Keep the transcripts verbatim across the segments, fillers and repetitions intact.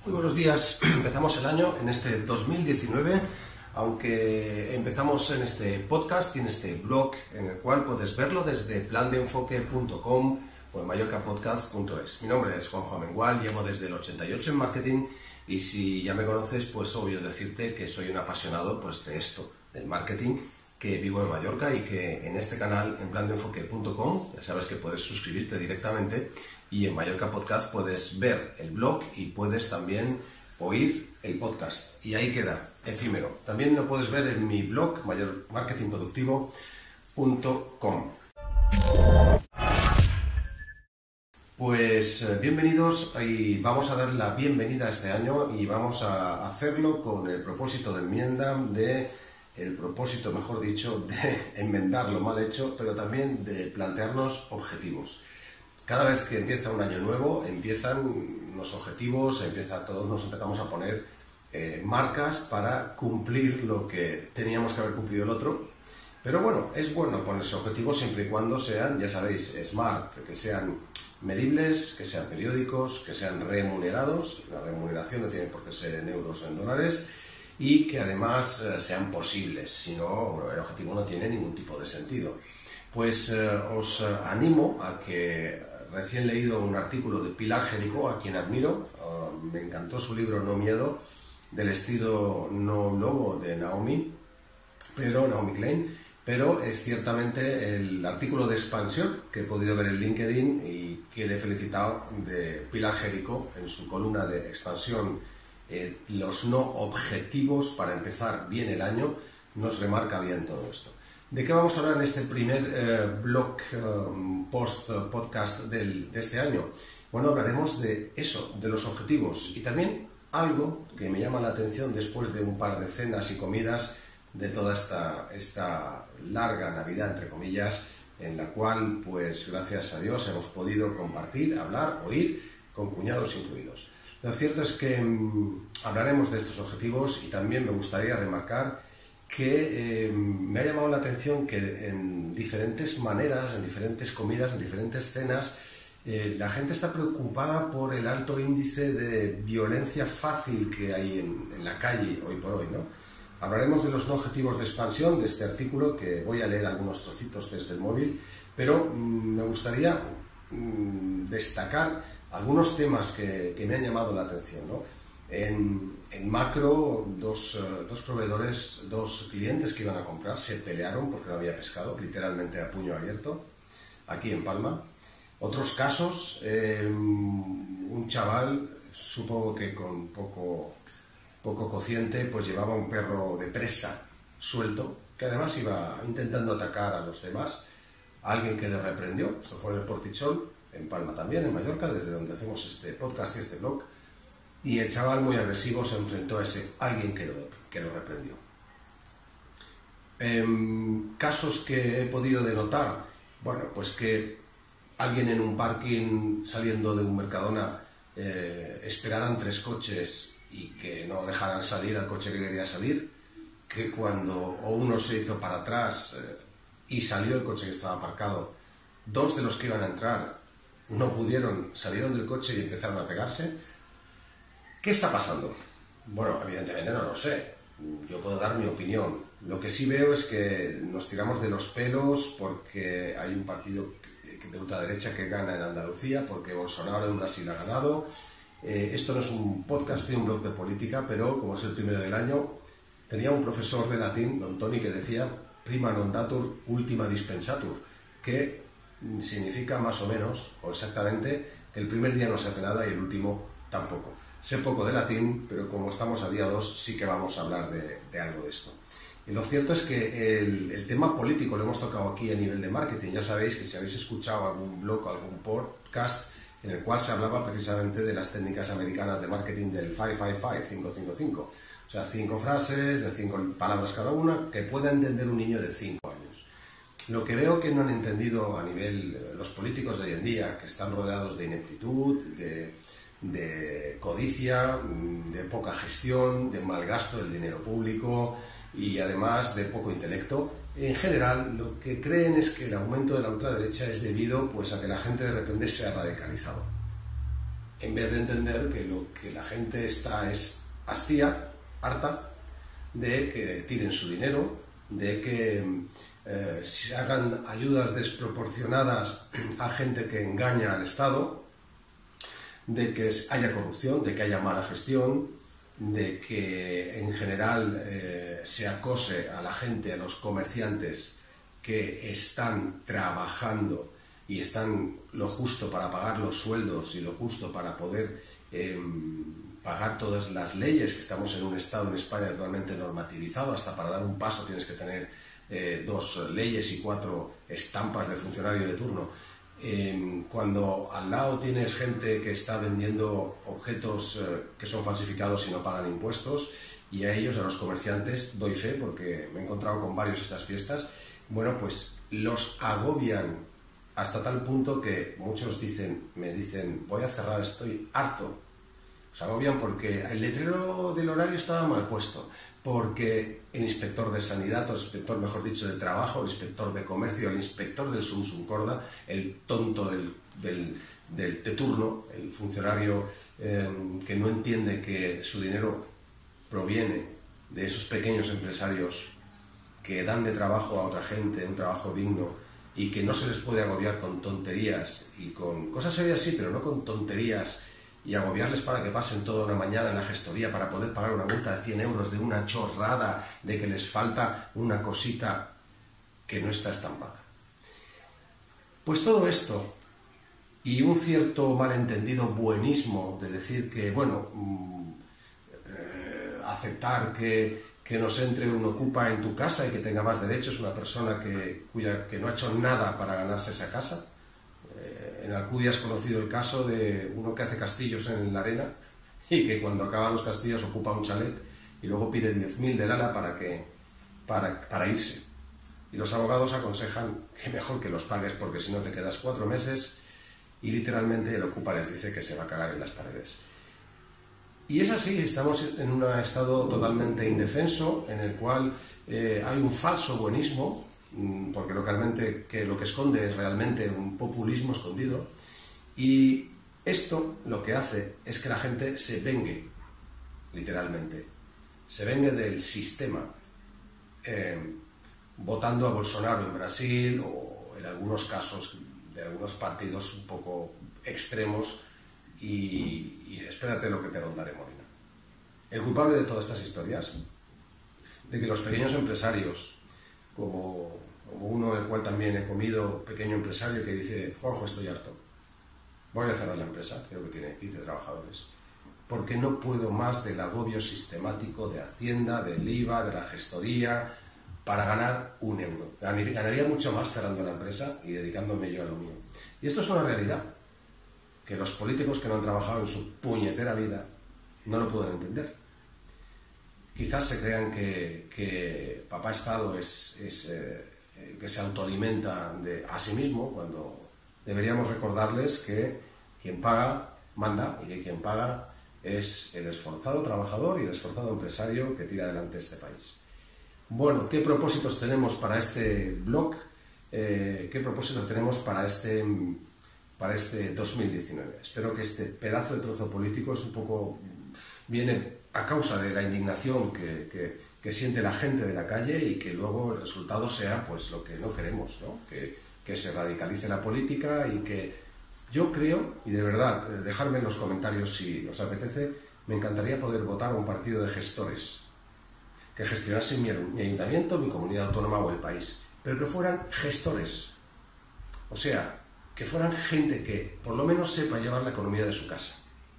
Muy buenos días, empezamos el año en este dos mil diecinueve, aunque empezamos en este podcast y en este blog en el cual puedes verlo desde plan de enfoque punto com o en mallorca podcast punto es. Mi nombre es Juanjo Amengual, llevo desde el ochenta y ocho en marketing y si ya me conoces, pues obvio decirte que soy un apasionado pues, de esto, del marketing, que vivo en Mallorca y que en este canal, en plan de enfoque punto com, ya sabes que puedes suscribirte directamente y en Mallorca Podcast puedes ver el blog y puedes también oír el podcast. Y ahí queda, efímero. También lo puedes ver en mi blog, marketing productivo punto com. Pues eh, bienvenidos y vamos a dar la bienvenida a este año y vamos a hacerlo con el propósito de enmienda de... el propósito, mejor dicho, de enmendar lo mal hecho, pero también de plantearnos objetivos. Cada vez que empieza un año nuevo, empiezan los objetivos, empieza, todos nos empezamos a poner eh, marcas para cumplir lo que teníamos que haber cumplido el otro. Pero bueno, es bueno ponerse objetivos siempre y cuando sean, ya sabéis, smart, que sean medibles, que sean periódicos, que sean remunerados. La remuneración no tiene por qué ser en euros o en dólares. Y que además eh, sean posibles, si no, el objetivo no tiene ningún tipo de sentido. Pues eh, os eh, animo a que, recién leído un artículo de Pilar Jericó, a quien admiro, uh, me encantó su libro No Miedo, del estilo No Lobo de Naomi, pero Naomi Klein, pero es ciertamente el artículo de expansión que he podido ver en LinkedIn y que le he felicitado de Pilar Jericó en su columna de expansión. Eh, los no objetivos para empezar bien el año, nos remarca bien todo esto. ¿De qué vamos a hablar en este primer eh, blog, eh, post, podcast del, de este año? Bueno, hablaremos de eso, de los objetivos y también algo que me llama la atención después de un par de cenas y comidas de toda esta, esta larga Navidad, entre comillas, en la cual, pues gracias a Dios, hemos podido compartir, hablar, oír, con cuñados incluidos. Lo cierto es que mmm, hablaremos de estos objetivos y también me gustaría remarcar que eh, me ha llamado la atención que en diferentes maneras, en diferentes comidas, en diferentes cenas, eh, la gente está preocupada por el alto índice de violencia fácil que hay en, en la calle hoy por hoy, ¿no? Hablaremos de los no objetivos de expansión de este artículo, que voy a leer algunos trocitos desde el móvil, pero mmm, me gustaría mmm, destacar algunos temas que, que me han llamado la atención, ¿no? En, en macro, dos, dos proveedores, dos clientes que iban a comprar se pelearon porque no había pescado, literalmente a puño abierto, aquí en Palma. Otros casos, eh, un chaval, supongo que con poco, poco cociente, pues llevaba un perro de presa suelto, que además iba intentando atacar a los demás. Alguien que le reprendió, esto fue en el Portichol, en Palma también, en Mallorca, desde donde hacemos este podcast y este blog, y el chaval muy agresivo se enfrentó a ese alguien que lo, que lo reprendió. Eh, casos que he podido denotar, bueno, pues que alguien en un parking saliendo de un Mercadona eh, esperaran tres coches y que no dejaran salir al coche que quería salir, que cuando o uno se hizo para atrás eh, y salió el coche que estaba aparcado, dos de los que iban a entrar no pudieron, salieron del coche y empezaron a pegarse. ¿Qué está pasando? Bueno, evidentemente no lo sé. Yo puedo dar mi opinión. Lo que sí veo es que nos tiramos de los pelos porque hay un partido de ultraderecha que gana en Andalucía, porque Bolsonaro en Brasil ha ganado. Eh, esto no es un podcast ni un blog de política, pero como es el primero del año, tenía un profesor de latín, don Toni, que decía prima non datur, ultima dispensatur, que significa más o menos, o exactamente, que el primer día no se hace nada y el último tampoco. Sé poco de latín, pero como estamos a día dos, sí que vamos a hablar de, de algo de esto. Y lo cierto es que el, el tema político lo hemos tocado aquí a nivel de marketing. Ya sabéis que si habéis escuchado algún blog o algún podcast en el cual se hablaba precisamente de las técnicas americanas de marketing del cinco cinco cinco, cinco cinco cinco. O sea, cinco frases de cinco palabras cada una que pueda entender un niño de cinco años. Lo que veo que no han entendido a nivel los políticos de hoy en día, que están rodeados de ineptitud, de, de codicia, de poca gestión, de mal gasto del dinero público y además de poco intelecto, en general lo que creen es que el aumento de la ultraderecha es debido pues, a que la gente de repente se ha radicalizado. en vez de entender que lo que la gente está es hastía, harta, de que tiren su dinero, de que eh, se hagan ayudas desproporcionadas a gente que engaña al Estado, de que haya corrupción, de que haya mala gestión, de que en general eh, se acose a la gente, a los comerciantes que están trabajando y están lo justo para pagar los sueldos y lo justo para poder eh, pagar todas las leyes, que estamos en un Estado en España actualmente normativizado, hasta para dar un paso tienes que tener eh, dos leyes y cuatro estampas de funcionario de turno. Eh, cuando al lado tienes gente que está vendiendo objetos eh, que son falsificados y no pagan impuestos, y a ellos, a los comerciantes, doy fe porque me he encontrado con varios estas fiestas, bueno, pues los agobian hasta tal punto que muchos dicen, me dicen, voy a cerrar, estoy harto. Se agobian porque el letrero del horario estaba mal puesto, porque el inspector de sanidad, o el inspector, mejor dicho, de trabajo, el inspector de comercio, el inspector del Sum Sum Corda, el tonto del, del, del de turno, el funcionario eh, que no entiende que su dinero proviene de esos pequeños empresarios que dan de trabajo a otra gente, un trabajo digno, y que no se les puede agobiar con tonterías y con cosas serias sí, pero no con tonterías, y agobiarles para que pasen toda una mañana en la gestoría para poder pagar una multa de cien euros de una chorrada, de que les falta una cosita que no está estampada. Pues todo esto y un cierto malentendido buenismo de decir que, bueno, eh, aceptar que, que nos entre un ocupa en tu casa y que tenga más derechos, una persona que, cuya, que no ha hecho nada para ganarse esa casa. En Alcudia has conocido el caso de uno que hace castillos en la arena y que cuando acaba los castillos ocupa un chalet y luego pide diez mil de lana para, que, para, para irse. Y los abogados aconsejan que mejor que los pagues porque si no te quedas cuatro meses y literalmente el ocupa les dice que se va a cagar en las paredes. Y es así, estamos en un estado totalmente indefenso en el cual eh, hay un falso buenismo, porque localmente que lo que esconde es realmente un populismo escondido, y esto lo que hace es que la gente se vengue, literalmente, se vengue del sistema, eh, votando a Bolsonaro en Brasil o en algunos casos de algunos partidos un poco extremos, y, y espérate lo que te rondaré, Molina. El culpable de todas estas historias, de que los pequeños empresarios, como, como uno el cual también he comido, pequeño empresario que dice, Juanjo, estoy harto, voy a cerrar la empresa, creo que tiene quince trabajadores, porque no puedo más del agobio sistemático de Hacienda, del I V A, de la gestoría, para ganar un euro. Ganaría mucho más cerrando la empresa y dedicándome yo a lo mío. Y esto es una realidad que los políticos que no han trabajado en su puñetera vida no lo pueden entender. Quizás se crean que, que papá Estado es, es eh, que se autoalimenta de, a sí mismo, cuando deberíamos recordarles que quien paga manda y que quien paga es el esforzado trabajador y el esforzado empresario que tira adelante este país. Bueno, ¿qué propósitos tenemos para este blog? Eh, ¿Qué propósitos tenemos para este, para este dos mil diecinueve? Espero que este pedazo de trozo político es un poco... viene a causa de la indignación que, que, que siente la gente de la calle y que luego el resultado sea pues lo que no queremos, ¿no? Que, que se radicalice la política y que yo creo, y de verdad, dejadme en los comentarios si os apetece, me encantaría poder votar a un partido de gestores que gestionase mi, mi ayuntamiento, mi comunidad autónoma o el país, pero que fueran gestores, o sea, que fueran gente que por lo menos sepa llevar la economía de su casa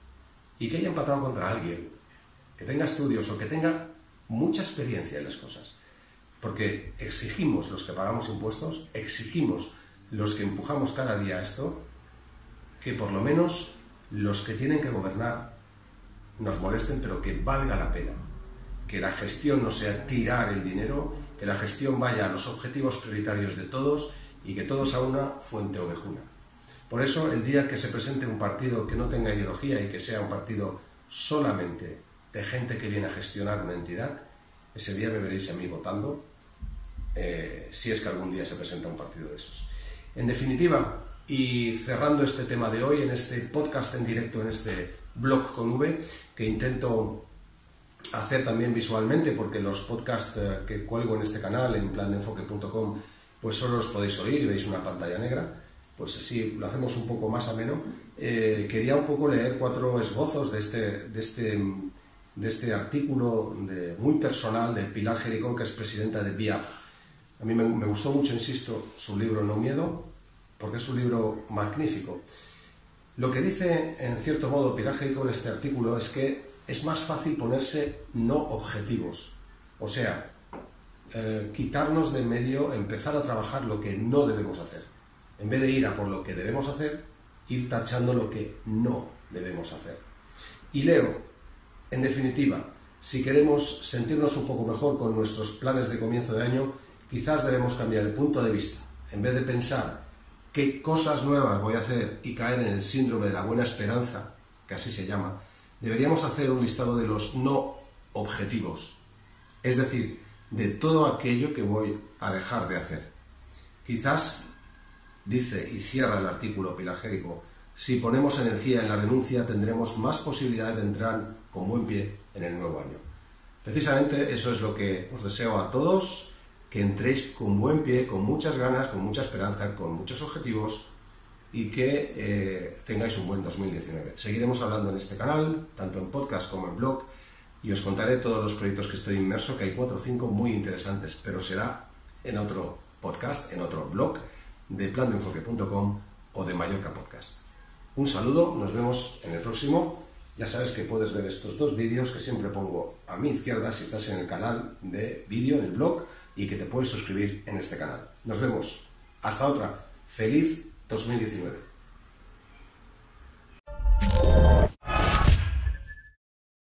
y que haya empatado contra alguien, que tenga estudios o que tenga mucha experiencia en las cosas, porque exigimos los que pagamos impuestos, exigimos los que empujamos cada día esto, que por lo menos los que tienen que gobernar nos molesten, pero que valga la pena. Que la gestión no sea tirar el dinero, que la gestión vaya a los objetivos prioritarios de todos y que todos a una fuente ovejuna. Por eso, el día que se presente un partido que no tenga ideología y que sea un partido solamente de gente que viene a gestionar una entidad, ese día me veréis a mí votando, eh, si es que algún día se presenta un partido de esos. En definitiva, Y cerrando este tema de hoy, en este podcast en directo, en este blog con V, que intento hacer también visualmente, porque los podcasts que cuelgo en este canal, en plan de enfoque punto com, pues solo los podéis oír, veis una pantalla negra, pues sí, lo hacemos un poco más ameno. Eh, quería un poco leer cuatro esbozos de este, de este, de este artículo de, muy personal de Pilar Jericó, que es presidenta de B I A P. A mí me, me gustó mucho, insisto, su libro No Miedo, porque es un libro magnífico. Lo que dice, en cierto modo, Pilar Jericó en este artículo es que es más fácil ponerse no objetivos, o sea, eh, quitarnos de en medio, empezar a trabajar lo que no debemos hacer. En vez de ir a por lo que debemos hacer, ir tachando lo que no debemos hacer. Y leo, en definitiva, si queremos sentirnos un poco mejor con nuestros planes de comienzo de año, quizás debemos cambiar el punto de vista. En vez de pensar qué cosas nuevas voy a hacer y caer en el síndrome de la buena esperanza, que así se llama, deberíamos hacer un listado de los no objetivos, es decir, de todo aquello que voy a dejar de hacer. Quizás, dice y cierra el artículo Pilar Jericó, si ponemos energía en la renuncia tendremos más posibilidades de entrar con buen pie en el nuevo año. Precisamente eso es lo que os deseo a todos, que entréis con buen pie, con muchas ganas, con mucha esperanza, con muchos objetivos y que eh, tengáis un buen dos mil diecinueve. Seguiremos hablando en este canal, tanto en podcast como en blog, y os contaré todos los proyectos que estoy inmerso, que hay cuatro o cinco muy interesantes, pero será en otro podcast, en otro blog de plan de enfoque punto com o de Mallorca Podcast. Un saludo, nos vemos en el próximo. Ya sabes que puedes ver estos dos vídeos que siempre pongo a mi izquierda si estás en el canal de vídeo, en el blog, y que te puedes suscribir en este canal. Nos vemos. Hasta otra. Feliz dos mil diecinueve.